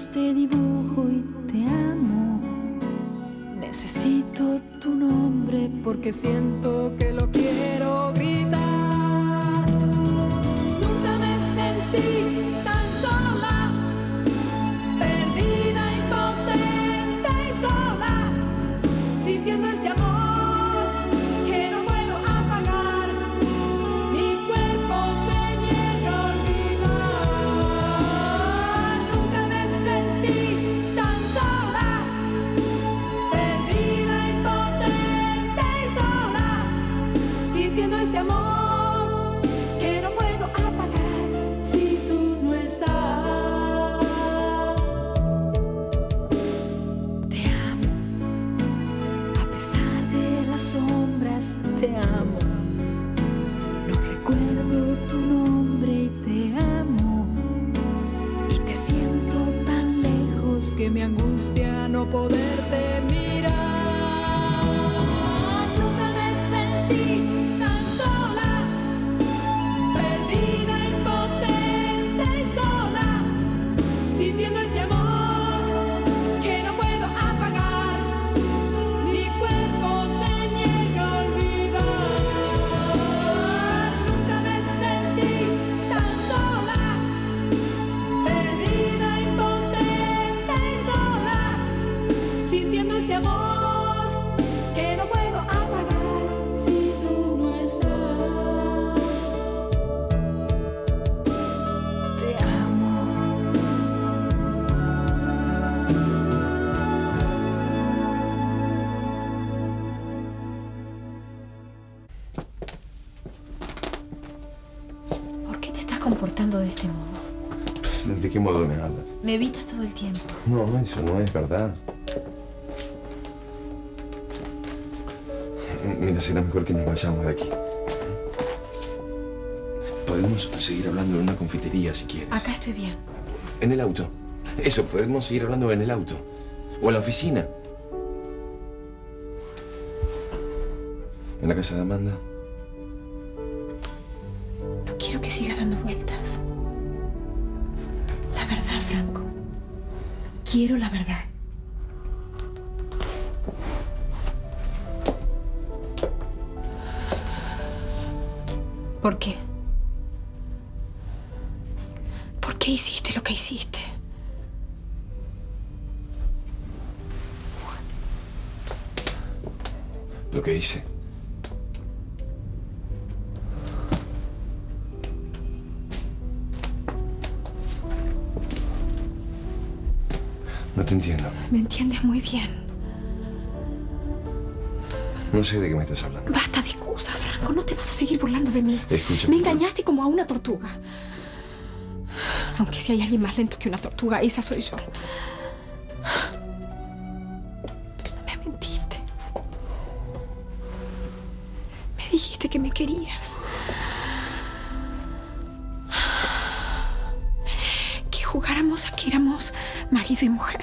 este dibujo y te amo. Necesito tu nombre porque siento que lo quiero gritar. Nunca me sentí tan sola, perdida, impotente y sola, sintiendo este amor que no puedo apagar. Mi cuerpo se niega a olvidar. Nunca me sentí tan sola, perdida, impotente y sola, sintiendo este amor que no puedo apagar si tú no estás. Te amo, a pesar de las sombras, te amo. No recuerdo tu nombre y te amo. Y te siento tan lejos que me angustia no poderte mirar. Nunca me sentí tan sola, perdida, impotente y sola, sintiendo este amor que no puedo apagar. Mi cuerpo se niega a olvidar. Nunca me sentí tan sola, perdida, impotente y sola, sintiendo este amor que no puedo apagar si tú no estás. Te amo. ¿Por qué te estás comportando de este modo? ¿De qué modo me hablas? Me evitas todo el tiempo. No, eso no es verdad. Mira, será mejor que nos vayamos de aquí. Podemos seguir hablando en una confitería si quieres. Acá estoy bien. En el auto. Eso, podemos seguir hablando en el auto. O en la oficina. En la casa de Amanda. No quiero que sigas dando vueltas. La verdad, Franco. Quiero la verdad. ¿Por qué? ¿Por qué hiciste lo que hiciste? Lo que hice. No te entiendo. Me entiendes muy bien. No sé de qué me estás hablando. Basta de excusas, Franco. No te vas a seguir burlando de mí. Escúchame. Me engañaste como a una tortuga. Aunque si hay alguien más lento que una tortuga, esa soy yo. Me mentiste. Me dijiste que me querías. Que jugáramos a que éramos marido y mujer.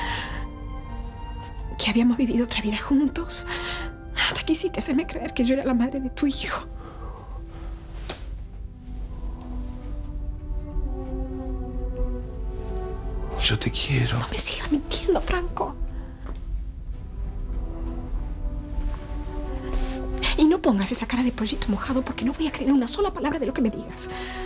Que habíamos vivido otra vida juntos. Hasta que hiciste hacerme creer que yo era la madre de tu hijo. Yo te quiero. No me sigas mintiendo, Franco. Y no pongas esa cara de pollito mojado porque no voy a creer una sola palabra de lo que me digas.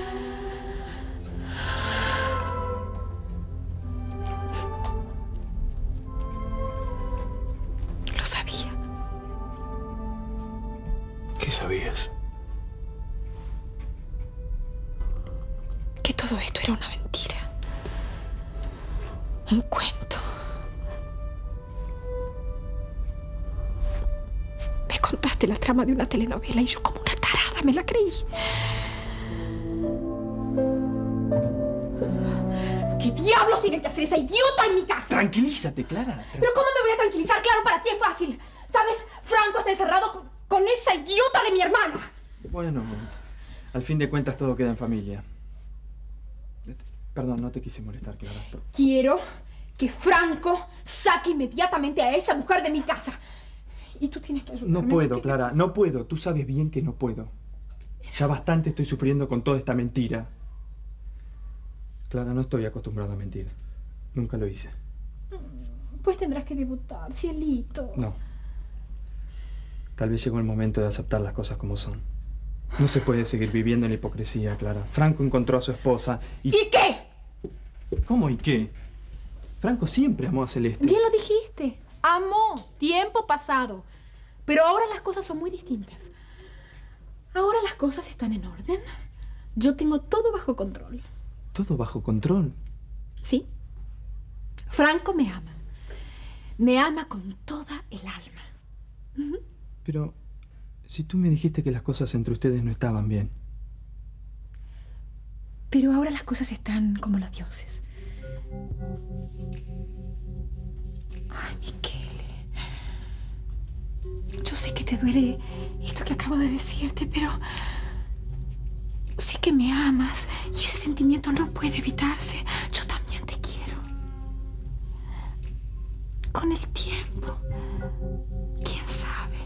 Lo sabía. ¿Qué sabías? Que todo esto era una mentira. Un cuento. Me contaste la trama de una telenovela y yo como una tarada me la creí. ¿Qué diablos tiene que hacer esa idiota en mi casa? Tranquilízate, Clara. ¿Pero cómo me voy a tranquilizar? Claro, para ti es fácil. ¿Sabes? Franco está encerrado con esa idiota de mi hermana. Bueno, al fin de cuentas todo queda en familia. Perdón, no te quise molestar, Clara. Quiero que Franco saque inmediatamente a esa mujer de mi casa. Y tú tienes que ayudarme. No puedo, porque... Clara, no puedo. Tú sabes bien que no puedo. Ya bastante estoy sufriendo con toda esta mentira. Clara, no estoy acostumbrado a mentir. Nunca lo hice. Pues tendrás que debutar, cielito. No. Tal vez llegó el momento de aceptar las cosas como son. No se puede seguir viviendo en la hipocresía, Clara. Franco encontró a su esposa y... ¿Y qué? ¿Cómo y qué? Franco siempre amó a Celeste. Bien lo dijiste. Amó. Tiempo pasado. Pero ahora las cosas son muy distintas. Ahora las cosas están en orden. Yo tengo todo bajo control. ¿Todo bajo control? Sí. Franco me ama. Me ama con toda el alma. Pero si tú me dijiste que las cosas entre ustedes no estaban bien. Pero ahora las cosas están como los dioses. Ay, Michele. Yo sé que te duele esto que acabo de decirte, pero sé que me amas y ese sentimiento no puede evitarse. Yo también te quiero. Con el tiempo, quién sabe.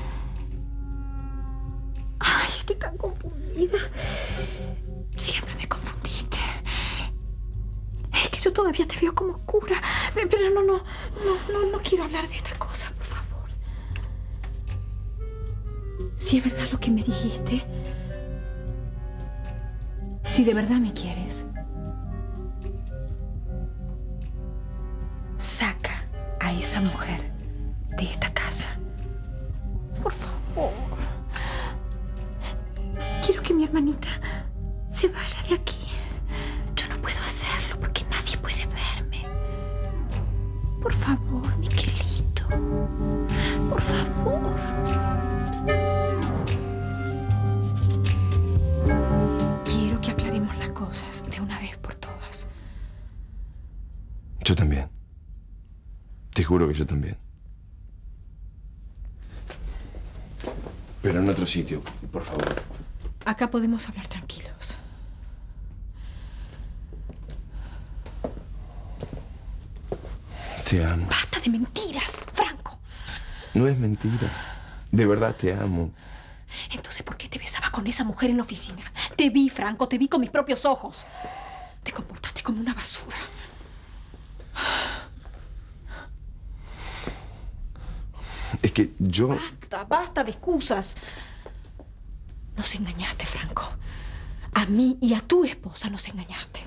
Ay, estoy tan confundida. Siempre me confundiste. Es que yo todavía te veo como oscura. Pero no quiero hablar de estas cosas, por favor. Si es verdad lo que me dijiste, si de verdad me quieres, saca a esa mujer de esta casa. Por favor. Quiero que mi hermanita se vaya de aquí. Yo no puedo hacerlo porque nadie puede verme. Por favor, Miquelito. Por favor. Quiero que aclaremos las cosas de una vez por todas. Yo también. Te juro que yo también. Pero en otro sitio, por favor. Acá podemos hablar tranquilos. Te amo. Basta de mentiras, Franco. No es mentira. De verdad te amo. Entonces, ¿por qué te besabas con esa mujer en la oficina? Te vi, Franco, te vi con mis propios ojos. Te comportaste como una basura. Es que yo... Basta de excusas. Nos engañaste, Franco. A mí y a tu esposa nos engañaste.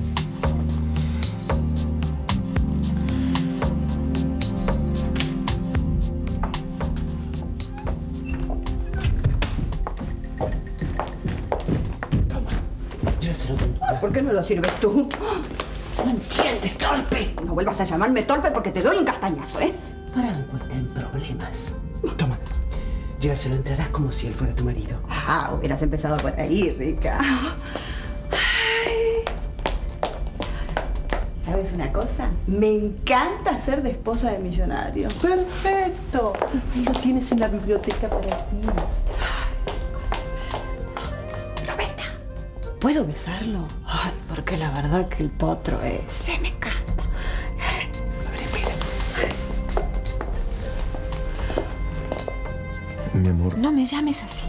¿Por qué no lo sirves tú? No entiendes, torpe. No vuelvas a llamarme torpe porque te doy un castañazo, ¿eh? Franco está en problemas. Toma, llévaselo, entrarás como si él fuera tu marido. Ah, hubieras empezado por ahí, Rica. Ay. ¿Sabes una cosa? Me encanta ser de esposa de millonario. ¡Perfecto! Ahí lo tienes en la biblioteca para ti. Roberta, ¿puedo besarlo? Ay, porque la verdad que el potro es... Se me encanta. Mi amor. No me llames así.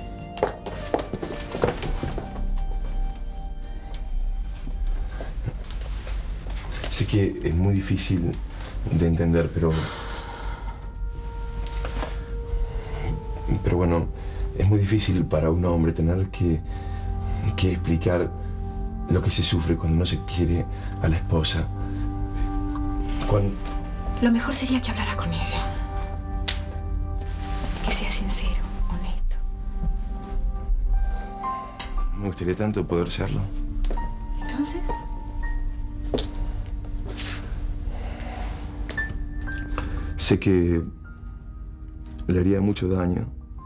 Sé que es muy difícil de entender, pero bueno, es muy difícil para un hombre tener que explicar lo que se sufre cuando no se quiere a la esposa. Lo mejor sería que hablara con ella. Que sea sincero, honesto. Me gustaría tanto poder serlo. Entonces, sé que le haría mucho daño.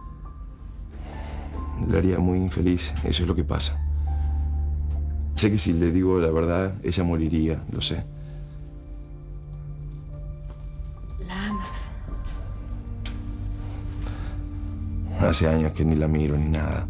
Le haría muy infeliz. Eso es lo que pasa. Sé que si le digo la verdad, ella moriría, lo sé. la amas. Hace años que ni la miro ni nada.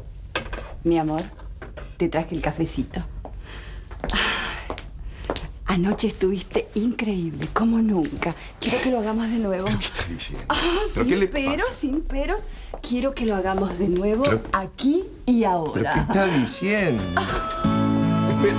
Mi amor, te traje el cafecito. Anoche estuviste increíble, como nunca. Quiero que lo hagamos de nuevo. ¿Pero qué está diciendo? Sin ¿Qué le peros, pasa? sin peros. Quiero que lo hagamos de nuevo, ¿Pero? aquí y ¿Pero ahora. qué está diciendo? Espera.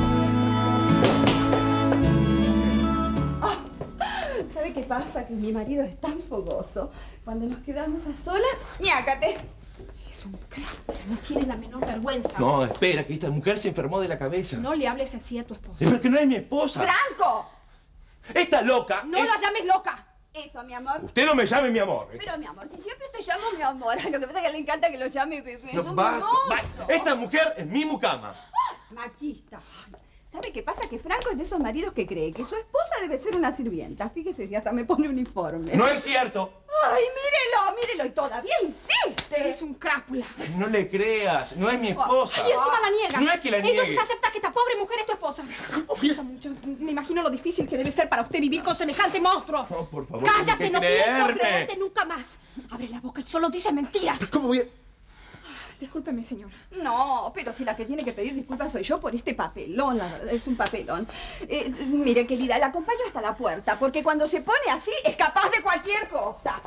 ¿Sabe qué pasa? Que mi marido es tan fogoso. Cuando nos quedamos a solas, ¡ñácate! Es un crack, no tiene la menor vergüenza. No, espera, que esta mujer se enfermó de la cabeza. No le hables así a tu esposa. Pero que no es mi esposa. ¡Franco! Esta loca No es... la llames loca. Eso, mi amor. Usted no me llame mi amor. Pero, mi amor, si siempre te llamo mi amor. Lo que pasa es que le encanta que lo llame Pepe. No, es un basta, mimoso. basta. Esta mujer es mi mucama. Machista. Ay, ¿sabe qué pasa? Que Franco es de esos maridos que cree que su esposa debe ser una sirvienta. Fíjese si hasta me pone uniforme. No es cierto. Ay, mírelo, mírelo. Y todavía insiste. Eres un crápula. No le creas. No es mi esposa. Y encima la niegas. No es que la niegue. Entonces acepta que esta pobre mujer es tu esposa. Siento mucho. Me imagino lo difícil que debe ser para usted vivir con semejante monstruo. No, por favor. Cállate, tiene que no pienso creerme. creerte nunca más. Abre la boca y solo dice mentiras. ¿Cómo voy a...? Discúlpeme, señora. No, pero si la que tiene que pedir disculpas soy yo por este papelón, la verdad, es un papelón. Mire, querida, la acompaño hasta la puerta, porque cuando se pone así es capaz de cualquier cosa.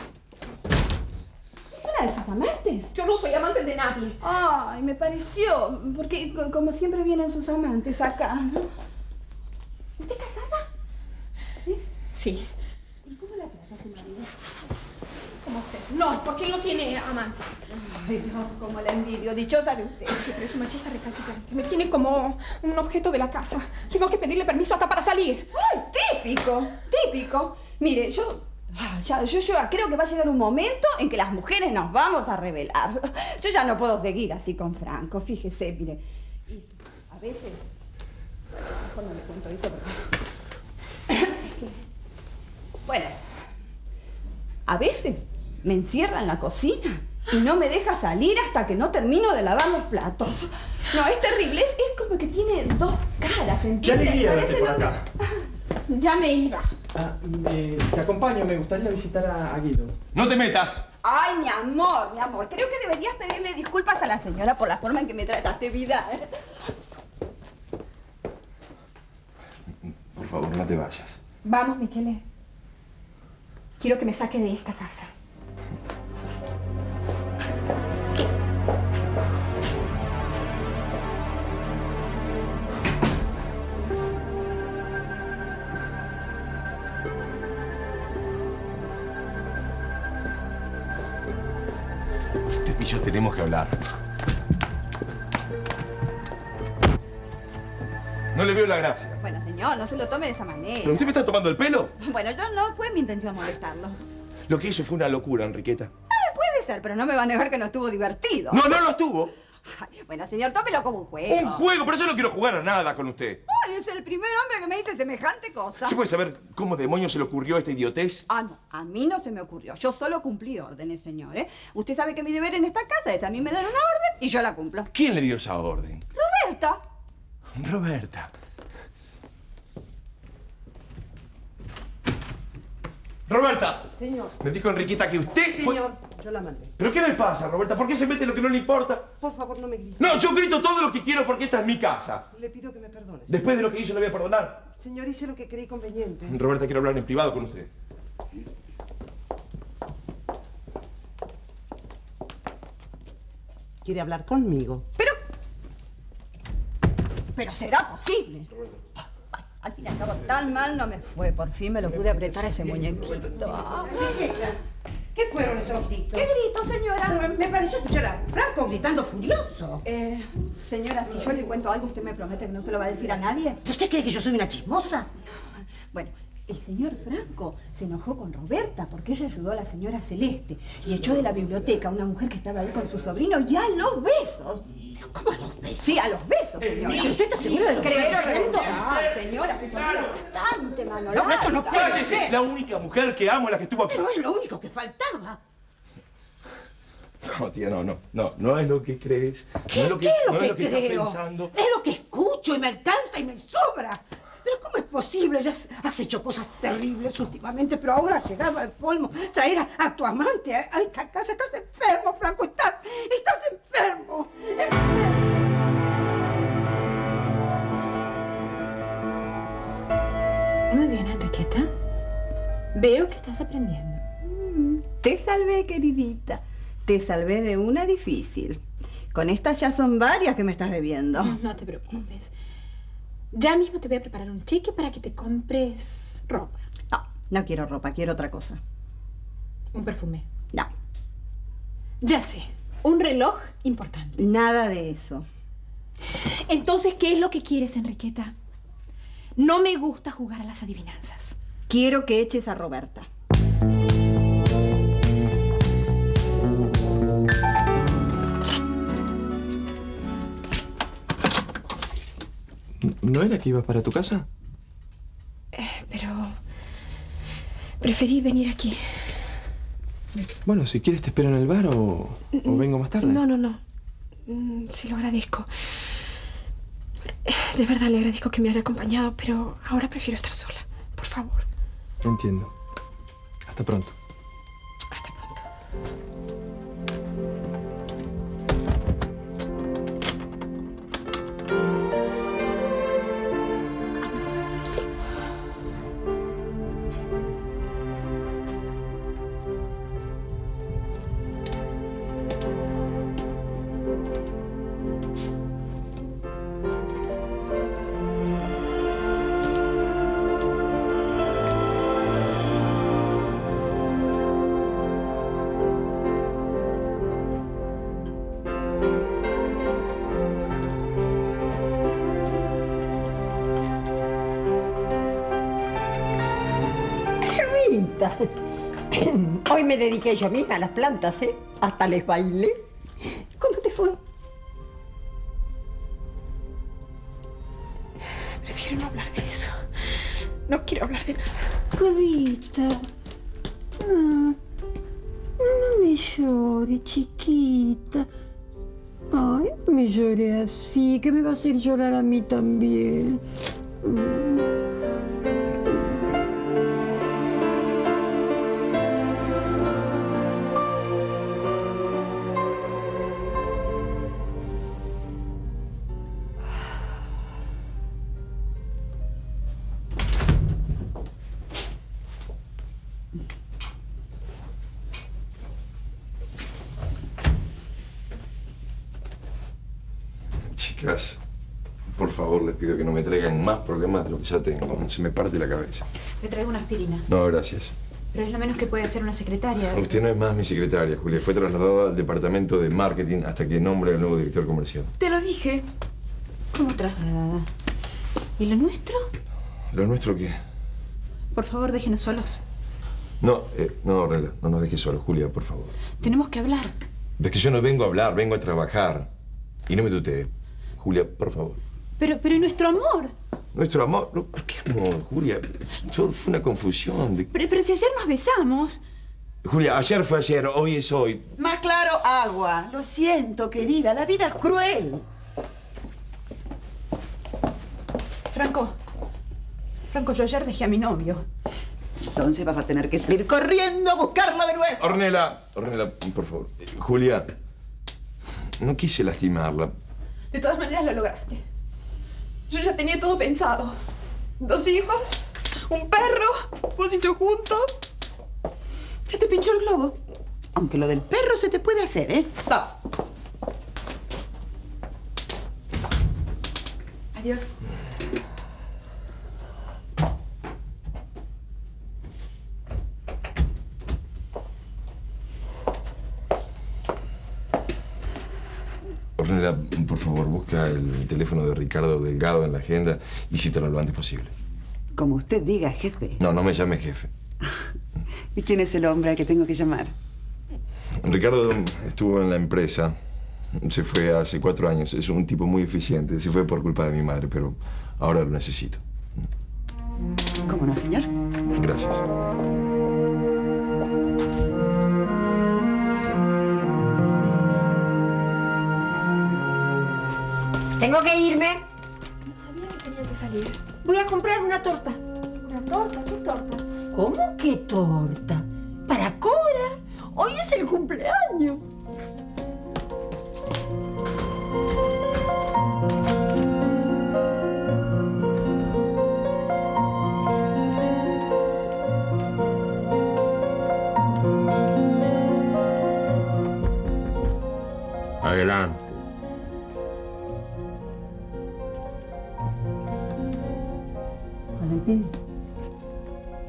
¿Es una de sus amantes? Yo no soy amante de nadie. Ay, me pareció, porque como siempre vienen sus amantes acá, ¿no? ¿Usted es casada? Sí. ¿Y cómo la trata su marido? Como usted. No, porque él no tiene amantes. Ay, Dios, cómo la envidio, dichosa de usted. Siempre es un machista recalcitrante. Me tiene como un objeto de la casa. Tengo que pedirle permiso hasta para salir. ¡Ay, típico! Típico. Mire, yo creo que va a llegar un momento en que las mujeres nos vamos a rebelar. Yo ya no puedo seguir así con Franco, fíjese, mire. Y a veces... Mejor no le cuento eso porque... Así que... Bueno, a veces me encierra en la cocina y no me deja salir hasta que no termino de lavar los platos. No, es terrible, es como que tiene dos caras, ¿entiendes? ¡Qué alegría Parece verte por lo- acá! Ya me iba. Te acompaño, me gustaría visitar a Guido. ¡No te metas! Ay, mi amor, creo que deberías pedirle disculpas a la señora por la forma en que me trataste, vida. Por favor, no te vayas. Vamos, Michele. Quiero que me saque de esta casa. Usted y yo tenemos que hablar. No le veo la gracia. Bueno, señor, no se lo tome de esa manera. ¿Pero usted me está tomando el pelo? Bueno, yo no fue mi intención molestarlo. Lo que hizo fue una locura, Enriqueta. Puede ser, pero no me va a negar que no estuvo divertido. No, no lo estuvo. Ay, bueno, señor, tómelo como un juego. Un juego, pero yo no quiero jugar a nada con usted. Ay, es el primer hombre que me dice semejante cosa. ¿Se puede saber cómo demonios se le ocurrió esta idiotez? Ah, no, a mí no se me ocurrió. Yo solo cumplí órdenes, señor, ¿eh? Usted sabe que mi deber en esta casa es a mí me dan una orden y yo la cumplo. ¿Quién le dio esa orden? Roberta. Roberta. ¡Roberta! Señor. Me dijo Enriqueta que usted Sí, fue- señor. Yo la mandé. ¿Pero qué le pasa, Roberta? ¿Por qué se mete en lo que no le importa? Por favor, no me grite. No, yo grito todo lo que quiero porque esta es mi casa. Le pido que me perdone. señor. Después de lo que hizo, le voy a perdonar. Señor, hice lo que creí conveniente. Roberta, quiero hablar en privado con usted. ¿Quiere hablar conmigo? Pero será posible. Al fin y al cabo, tan mal no me fue. Por fin me lo pude apretar a ese muñequito. Ay. ¿Qué fueron esos gritos? ¿Qué grito, señora? Me pareció escuchar a Franco gritando furioso. Señora, si yo le cuento algo, ¿usted me promete que no se lo va a decir a nadie? ¿Usted cree que yo soy una chismosa? Bueno, el señor Franco se enojó con Roberta porque ella ayudó a la señora Celeste y echó de la biblioteca a una mujer que estaba ahí con su sobrino y a los besos. ¿Cómo a los besos? Sí, a los besos, señora. ¿Pero usted está segura de lo que está Creo diciendo? recordar, señora, su sobrino bastante mano Los brazos no larga. pueden ¡Cállese! ser. La única mujer que amo es la que estuvo aquí. Pero es lo único que faltaba. No, tía, no es lo que crees. ¿Qué, no es lo ¿qué es lo no que es lo que creo? estás pensando. Es lo que escucho y me alcanza y me sobra. Pero ¿cómo es posible? Ya has hecho cosas terribles últimamente, pero ahora has llegado al colmo. Traer a tu amante a esta casa. Estás enfermo, Franco. Estás enfermo. Muy bien, Enriqueta. Veo que estás aprendiendo. Te salvé, queridita. Te salvé de una difícil. Con estas ya son varias que me estás debiendo. No te preocupes. Ya mismo te voy a preparar un cheque para que te compres ropa. No quiero ropa, quiero otra cosa. Un perfume. No. Ya sé. Un reloj importante. Nada de eso. Entonces, ¿qué es lo que quieres, Enriqueta? No me gusta jugar a las adivinanzas. Quiero que eches a Roberta. ¿No era que ibas para tu casa? Pero... preferí venir aquí. Bueno, si quieres te espero en el bar o vengo más tarde. No. Se lo agradezco. De verdad le agradezco que me haya acompañado, pero ahora prefiero estar sola. Por favor. Entiendo. Hasta pronto. Hasta pronto. Hoy me dediqué yo misma a las plantas, ¿eh? Hasta les bailé. ¿Cómo te fue? Prefiero no hablar de eso. No quiero hablar de nada. Clarita. No me llores, chiquita. Ay, no me llore así, que me va a hacer llorar a mí también. Chicas, por favor, les pido que no me traigan más problemas de lo que ya tengo. Se me parte la cabeza. Te traigo una aspirina. No, gracias. Pero es lo menos que puede hacer una secretaria. Usted no es más mi secretaria, Julia. Fue trasladada al departamento de marketing hasta que nombre al nuevo director comercial. Te lo dije. ¿Cómo trasladada? ¿Y lo nuestro? ¿Lo nuestro qué? Por favor, déjenos solos. No, Ornella, no nos dejes solos, Julia, por favor. Tenemos que hablar. Es que yo no vengo a hablar, vengo a trabajar. Y no me tutee. Julia, por favor. Pero ¿y nuestro amor? ¿Nuestro amor? ¿Por qué amor, Julia? Todo fue una confusión. Pero si ayer nos besamos. Julia, ayer fue ayer, hoy es hoy. Más claro, agua. Lo siento, querida. La vida es cruel. Franco, yo ayer dejé a mi novio. Entonces vas a tener que salir corriendo a buscarlo de nuevo. Ornella, por favor. Julia, no quise lastimarla. De todas maneras lo lograste. Yo ya tenía todo pensado. 2 hijos, un perro, vos y yo juntos. Se te pinchó el globo. Aunque lo del perro se te puede hacer, ¿eh? Va. Adiós. Ornella, por favor, busca el teléfono de Ricardo Delgado en la agenda y cítalo lo antes posible. Como usted diga, jefe. No me llame jefe. ¿Y quién es el hombre al que tengo que llamar? Ricardo estuvo en la empresa. Se fue hace 4 años. Es un tipo muy eficiente. Se fue por culpa de mi madre, pero ahora lo necesito. ¿Cómo no, señor? Gracias. Tengo que irme. No sabía que tenía que salir. Voy a comprar una torta. ¿Una torta? ¿Qué torta? ¿Cómo que torta? Para Cora. Hoy es el cumpleaños.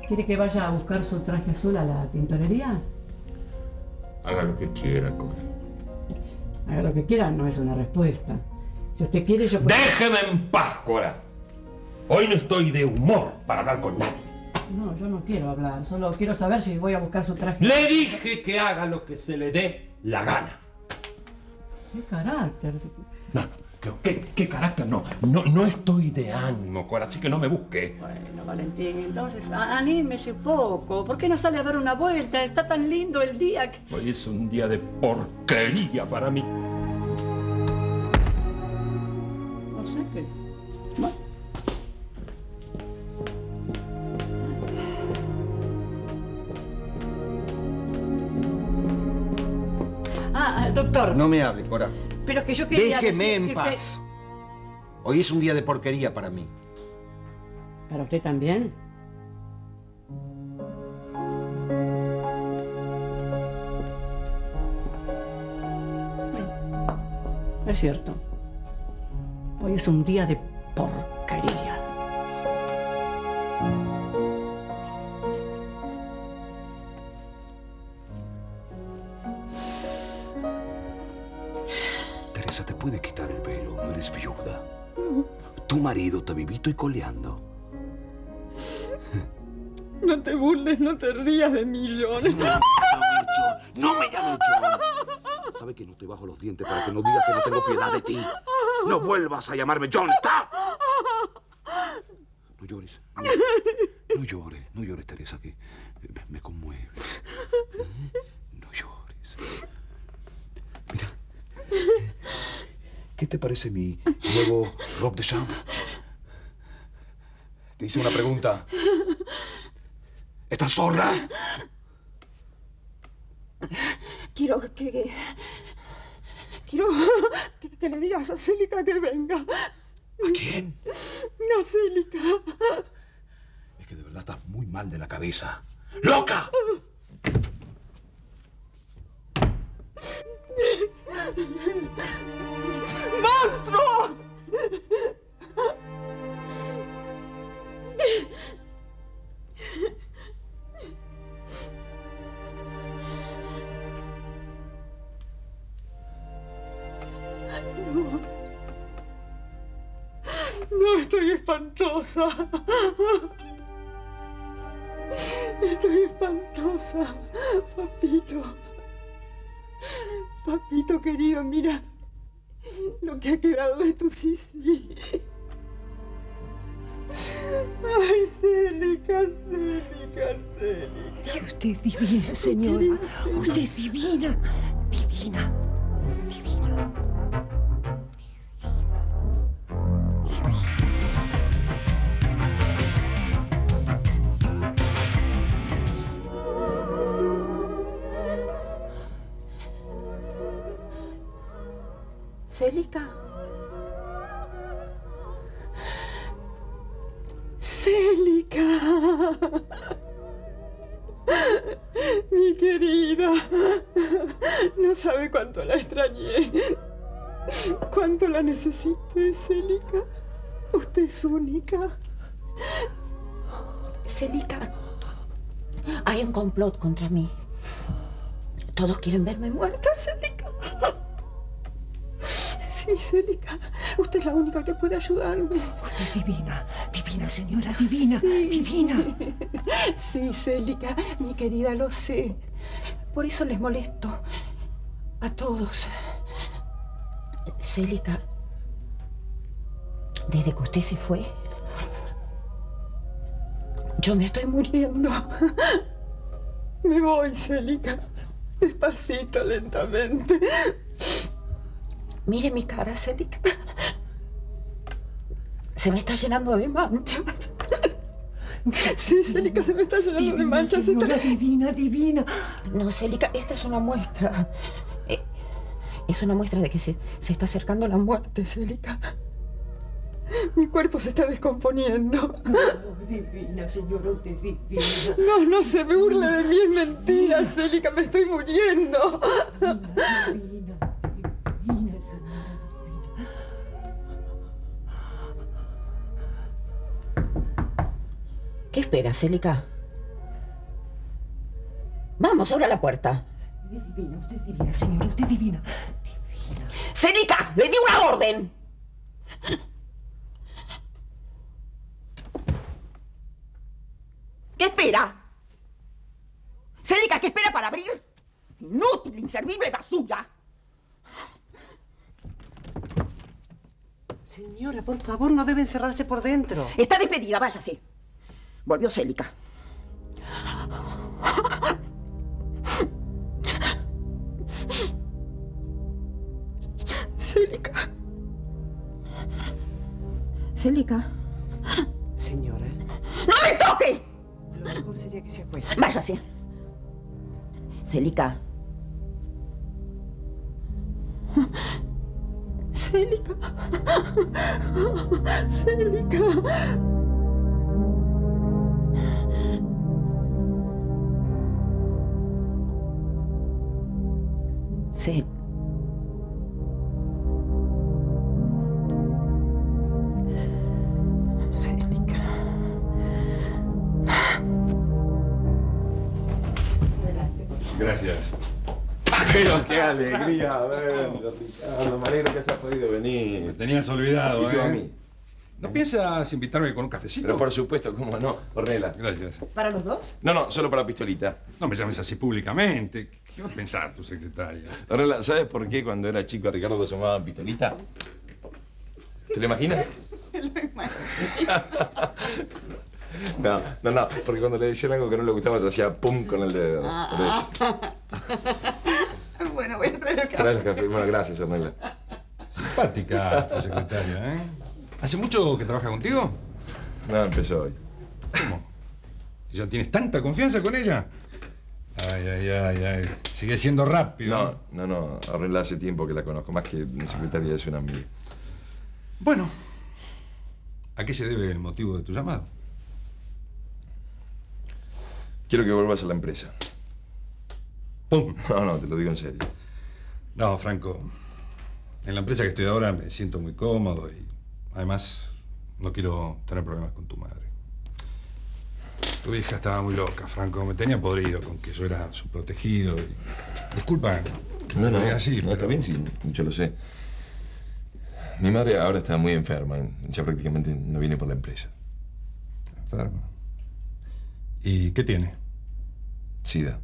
¿Quiere que vaya a buscar su traje azul a la tintorería? Haga lo que quiera, Cora. Haga lo que quiera no es una respuesta. Si usted quiere, yo... ¡Déjeme en paz, Cora! Hoy no estoy de humor para hablar con nadie. No, yo no quiero hablar. Solo quiero saber si voy a buscar su traje. Le dije que haga lo que se le dé la gana. ¿Qué carácter? No, ¿qué carácter? No estoy de ánimo, Cora, así que no me busque. Bueno, Valentín, entonces anímese poco. ¿Por qué no sale a dar una vuelta? Está tan lindo el día que... Hoy es un día de porquería para mí. No sé qué. Bueno. Doctor. No me hable, Cora. Pero es que yo quería Déjeme en decirte... paz. Hoy es un día de porquería para mí. ¿Para usted también? Es cierto. Hoy es un día de porquería. Teresa, te puede quitar el velo, no eres viuda. Tu marido está vivito y coleando. No te burles, no te rías de mí, John. No me llames John. ¿Sabe que no te bajo los dientes para que no digas que no tengo piedad de ti? No vuelvas a llamarme John, ¿está? No llores. No llores, Teresa, que me conmueves. No llores. Mira. ¿Qué te parece mi nuevo robe de chambre? Te hice una pregunta. ¿Estás sorda? Quiero que le digas a Célica que venga. ¿A quién? A Célica. Es que de verdad estás muy mal de la cabeza. ¡Loca! ¡Monstruo! No, estoy espantosa. Estoy espantosa, papito. Papito querido, mira lo que ha quedado de tu Sisi. Ay, Célica. Y usted es divina, señora. Usted es divina. Divina. Célica. Célica. Mi querida. No sabe cuánto la extrañé. Cuánto la necesité, Célica. Usted es única. Célica, hay un complot contra mí. Todos quieren verme muerta, Célica. Sí, Célica, usted es la única que puede ayudarme. Usted es divina, divina, señora, divina, divina. Sí, Célica, mi querida, lo sé. Por eso les molesto a todos. Célica, desde que usted se fue, yo me estoy muriendo. Me voy, Célica. Despacito, lentamente. Mire mi cara, Célica. Se me está llenando de manchas. Sí, Célica, se me está llenando de manchas. Señora, divina. No, Célica, esta es una muestra. Es una muestra de que se está acercando la muerte, Célica. Mi cuerpo se está descomponiendo. Oh, divina, señora, usted es divina. No se burle de mí, es mentira, Célica, me estoy muriendo. Divina, señora, ¿Qué esperas, Célica? Vamos, abra la puerta. Usted es divina, señora, usted es divina. ¡Celica! ¡Le di una orden! ¿Qué espera? ¡Celica, qué espera para abrir! ¡Inútil, inservible basura! Señora, por favor, no debe encerrarse por dentro. Está despedida, váyase. Volvió Celica. Celica. Celica. Señora. ¡No me toque! Lo mejor sería que se acueste. Váyase. Celica. Celica. Celica. Sí. Celica. Gracias. Pero qué alegría verlo, Ricardo. Me alegro que hayas podido venir. Me tenías olvidado, Y tú a mí. ¿No piensas invitarme con un cafecito? Pero por supuesto, cómo no. Ornella. Gracias. ¿Para los dos? No, solo para Pistolita. No me llames así públicamente. ¿Qué va a pensar tu secretaria? Ornella, ¿sabes por qué cuando era chico a Ricardo lo llamaban Pistolita? ¿Te lo imaginas? No, porque cuando le decían algo que no le gustaba te hacía pum con el dedo. Por eso. Bueno, voy a traer el café. Trae el café. Bueno, gracias, Ornella. Simpática tu secretaria, ¿eh? ¿Hace mucho que trabaja contigo? No, empezó hoy. ¿Cómo? ¿Ya tienes tanta confianza con ella? Ay. Sigue siendo rápido. No. Ornella hace tiempo que la conozco. Más que secretaria es una amiga. Bueno. ¿A qué se debe el motivo de tu llamado? Quiero que vuelvas a la empresa. ¡Pum! No, te lo digo en serio. No, Franco. En la empresa que estoy ahora me siento muy cómodo y además no quiero tener problemas con tu madre. Tu vieja estaba muy loca, Franco. Me tenía podrido con que yo era su protegido. Disculpa que No, lo diga así, está bien, sí, yo lo sé. Mi madre ahora está muy enferma. Ya prácticamente no viene por la empresa. ¿Enferma? ¿Y qué tiene? SIDA.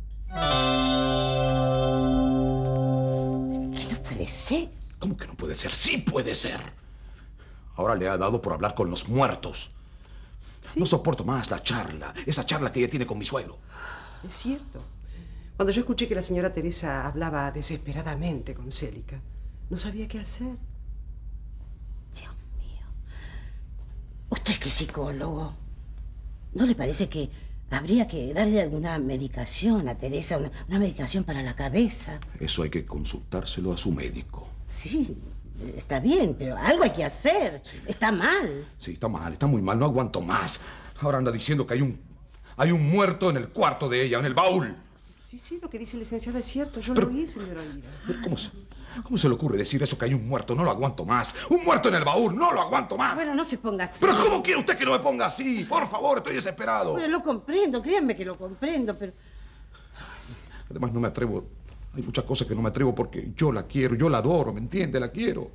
¿Qué no puede ser? ¿Cómo que no puede ser? ¡Sí puede ser! Ahora le ha dado por hablar con los muertos. ¿Sí? No soporto más la charla, esa charla que ella tiene con mi suegro. Es cierto. Cuando yo escuché que la señora Teresa hablaba desesperadamente con Celica, no sabía qué hacer. Dios mío. Usted que es psicólogo. ¿No le parece que habría que darle alguna medicación a Teresa, una medicación para la cabeza? Eso hay que consultárselo a su médico. Sí, está bien, pero algo hay que hacer. Sí. Está mal. Sí, está mal, está muy mal, no aguanto más. Ahora anda diciendo que hay un muerto en el cuarto de ella, en el baúl. Sí, lo que dice el licenciado es cierto. Yo lo oí, señora Ira. ¿Cómo se le ocurre decir eso, que hay un muerto? No lo aguanto más. ¡Un muerto en el baúl! ¡No lo aguanto más! Bueno, no se ponga así. ¿Pero cómo quiere usted que no me ponga así? Por favor, estoy desesperado. Bueno, lo comprendo, créanme que lo comprendo, pero... Además, no me atrevo. Hay muchas cosas que no me atrevo porque yo la quiero, yo la adoro, ¿me entiende? La quiero.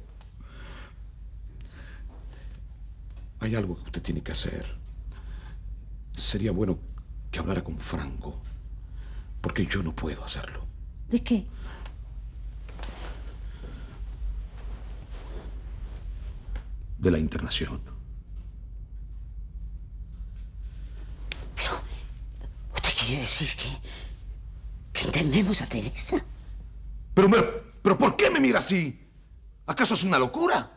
Hay algo que usted tiene que hacer. Sería bueno que hablara con Franco, porque yo no puedo hacerlo. ¿De qué? De la internación. Pero, ¿usted quiere decir que internemos a Teresa? Pero ¿por qué me mira así? ¿Acaso es una locura?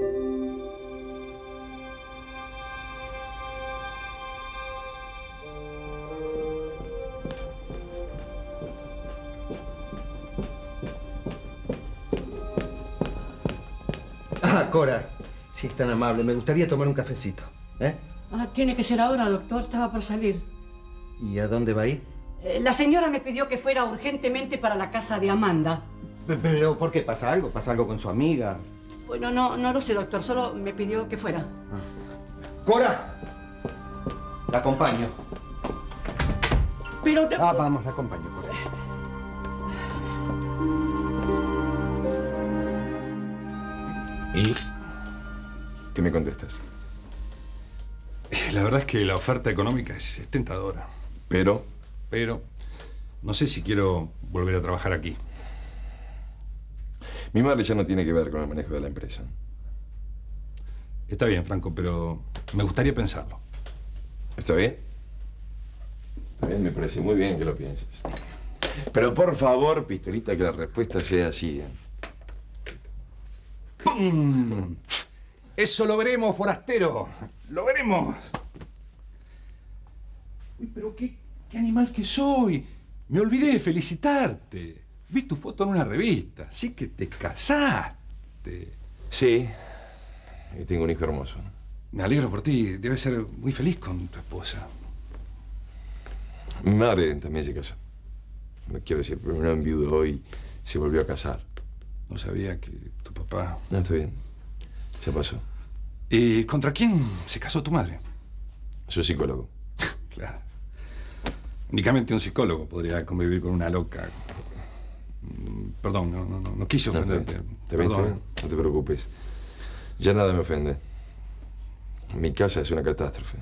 Cora, si es tan amable, me gustaría tomar un cafecito. Tiene que ser ahora, doctor. Estaba por salir. ¿Y a dónde va a ir? La señora me pidió que fuera urgentemente para la casa de Amanda. ¿Pero por qué? ¿Pasa algo? ¿Pasa algo con su amiga? Bueno, no lo sé, doctor. Solo me pidió que fuera. ¡Cora! La acompaño. Pero... Vamos, la acompaño, Cora. ¿Y qué me contestas? La verdad es que la oferta económica es tentadora. Pero no sé si quiero volver a trabajar aquí. Mi madre ya no tiene que ver con el manejo de la empresa. Está bien, Franco, pero me gustaría pensarlo. ¿Está bien? Está bien, me parece muy bien que lo pienses. Pero por favor, Pistolita, que la respuesta sea así. ¡Pum! Eso lo veremos, forastero. Lo veremos. Uy, pero qué animal que soy. Me olvidé de felicitarte. Vi tu foto en una revista. Sí que te casaste. Sí. Y tengo un hijo hermoso. Me alegro por ti. Debes ser muy feliz con tu esposa. Mi madre también se casó. No quiero decir, pero no enviudó y se volvió a casar. No sabía que tu papá... No, está bien. Se pasó. ¿Y contra quién se casó tu madre? Su psicólogo. Claro. Únicamente un psicólogo podría convivir con una loca. Perdón, no quise ofenderte. Está bien. No te preocupes. Ya nada me ofende. Mi casa es una catástrofe.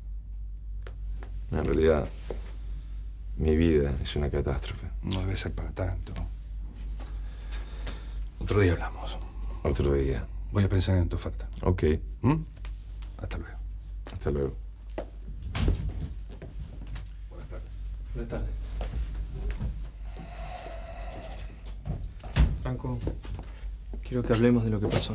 En realidad, mi vida es una catástrofe. No debe ser para tanto. Otro día hablamos. Otro día. Voy a pensar en tu oferta. Ok. Hasta luego. Hasta luego. Buenas tardes. Franco, quiero que hablemos de lo que pasó.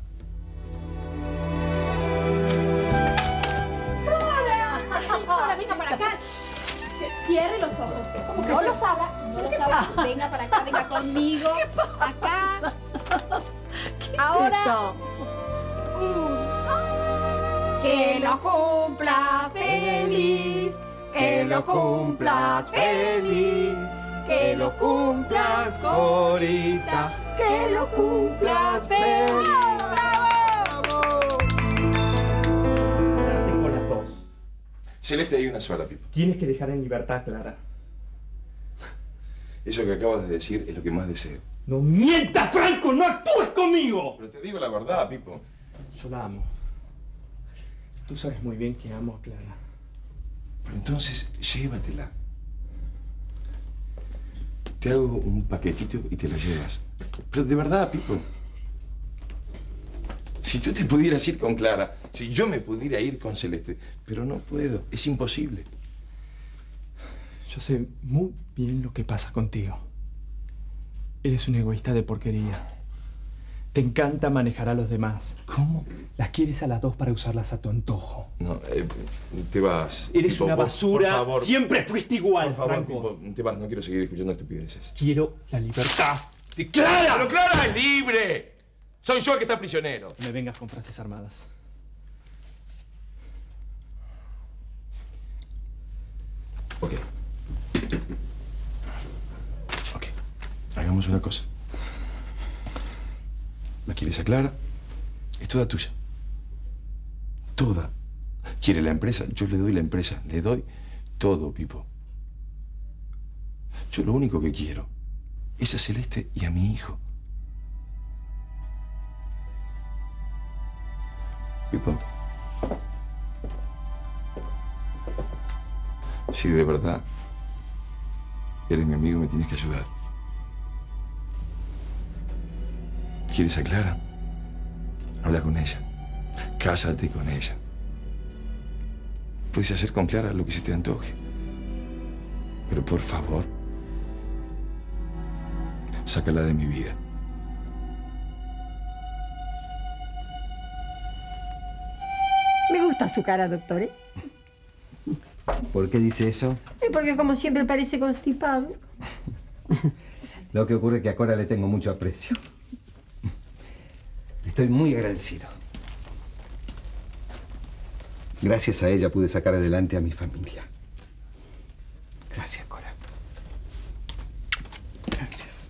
Ahora venga para acá. Cierre los ojos. No los abra. No los abra. Venga para acá, venga conmigo. Acá. Ahora. Que lo cumpla feliz. Que lo cumplas feliz. Que lo cumplas, Corita. Que lo cumplas feliz. ¡Bravo! Tengo las dos. Celeste, hay una sola, Pipo. Tienes que dejar en libertad, Clara. Eso que acabas de decir es lo que más deseo. ¡No mientas, Franco! ¡No actúes conmigo! Pero te digo la verdad, Pipo. Yo la amo. Tú sabes muy bien que amo a Clara. Pero entonces, llévatela. Te hago un paquetito y te lo llevas. Pero de verdad, Pipo. Si tú te pudieras ir con Clara, si yo me pudiera ir con Celeste, pero no puedo, es imposible. Yo sé muy bien lo que pasa contigo. Eres un egoísta de porquería. Te encanta manejar a los demás. ¿Cómo? Las quieres a las dos para usarlas a tu antojo. No, te vas. Eres Pipo, una basura. por favor. Siempre fuiste igual, por favor, Franco. Pipo, te vas, no quiero seguir escuchando estupideces. Quiero la libertad. ¡De Clara! ¡Pero Clara es libre! Soy yo el que está prisionero. No me vengas con frases armadas. Ok. Hagamos una cosa. ¿La quieres a Clara? Es toda tuya. Toda. ¿Quiere la empresa? Yo le doy la empresa. Le doy todo, Pipo. Yo lo único que quiero es a Celeste y a mi hijo. Pipo. Si de verdad eres mi amigo, me tienes que ayudar. ¿Quieres a Clara? Habla con ella. Cásate con ella. Puedes hacer con Clara lo que se te antoje. Pero por favor, sácala de mi vida. Me gusta su cara, doctor, ¿eh? ¿Por qué dice eso? Porque como siempre parece constipado. Lo que ocurre es que a Cora le tengo mucho aprecio. Estoy muy agradecido. Gracias a ella pude sacar adelante a mi familia. Gracias, Cora. Gracias.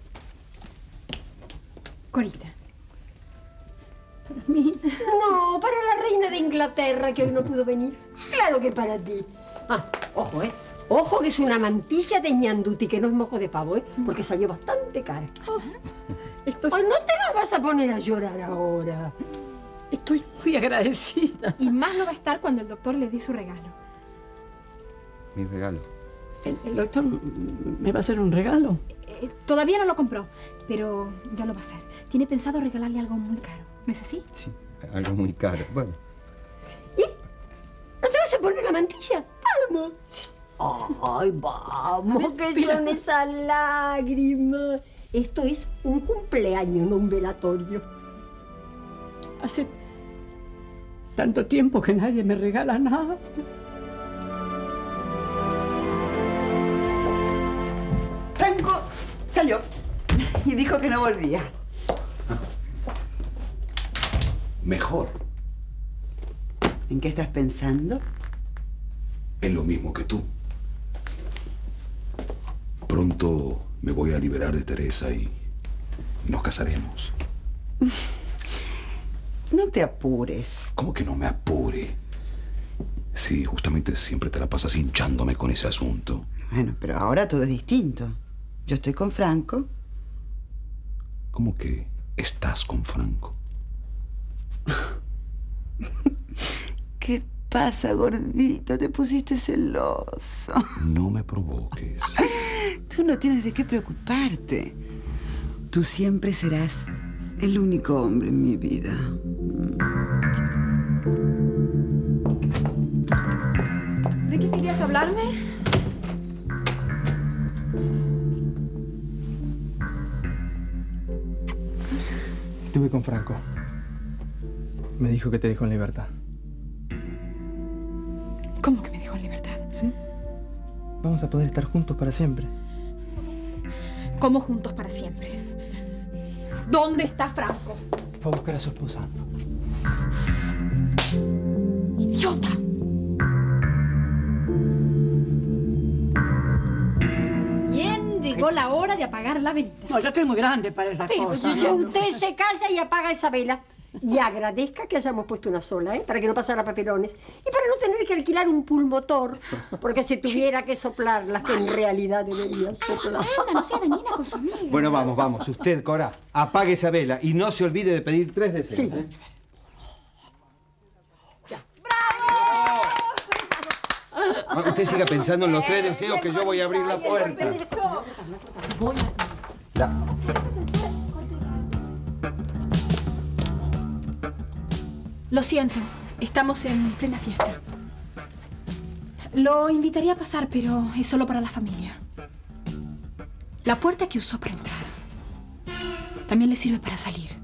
Corita. ¿Para mí? No, para la reina de Inglaterra que hoy no pudo venir. Claro que para ti. Ah, ojo, ¿eh? Ojo que es una mantilla de ñanduti, que no es moco de pavo, ¿eh? Porque salió bastante cara. Ay, no te la vas a poner a llorar ahora. Estoy muy agradecida. Y más lo va a estar cuando el doctor le dé su regalo. Mi regalo. ¿El doctor me va a hacer un regalo? Todavía no lo compró, pero ya lo va a hacer. Tiene pensado regalarle algo muy caro. ¿No es así? Sí, algo muy caro. Bueno. ¿No te vas a poner la mantilla? Vamos. Ay, vamos, que son esas lágrimas. Esto es un cumpleaños, no un velatorio. Hace tanto tiempo que nadie me regala nada. Franco salió y dijo que no volvía. Mejor. ¿En qué estás pensando? En lo mismo que tú. Pronto me voy a liberar de Teresa y nos casaremos. No te apures. ¿Cómo que no me apure? Sí, justamente siempre te la pasas hinchándome con ese asunto. Bueno, pero ahora todo es distinto. Yo estoy con Franco. ¿Cómo que estás con Franco? ¿Qué pasa, gordito? Te pusiste celoso. No me provoques. Tú no tienes de qué preocuparte. Tú siempre serás el único hombre en mi vida. ¿De qué querías hablarme? Estuve con Franco. Me dijo que te dejó en libertad. ¿Cómo que me dejó en libertad? Sí. Vamos a poder estar juntos para siempre. ¿Cómo juntos para siempre? ¿Dónde está Franco? Fue a buscar a su esposa. ¡Idiota! Bien, llegó la hora de apagar la velita. No, yo estoy muy grande para esas cosas. Usted se calla y apaga esa vela. Y agradezca que hayamos puesto una sola, para que no pasara papelones. Y para no tener que alquilar un pulmotor, porque se tuviera que soplar las que en realidad debería soplar. Anda, no sea dañina con su amiga. Bueno, vamos. Usted, Cora, apague esa vela y no se olvide de pedir 3 deseos. Sí. Usted siga pensando en los 3 deseos que yo voy a abrir la puerta. Lo siento, estamos en plena fiesta. Lo invitaría a pasar, pero es solo para la familia. La puerta que usó para entrar también le sirve para salir.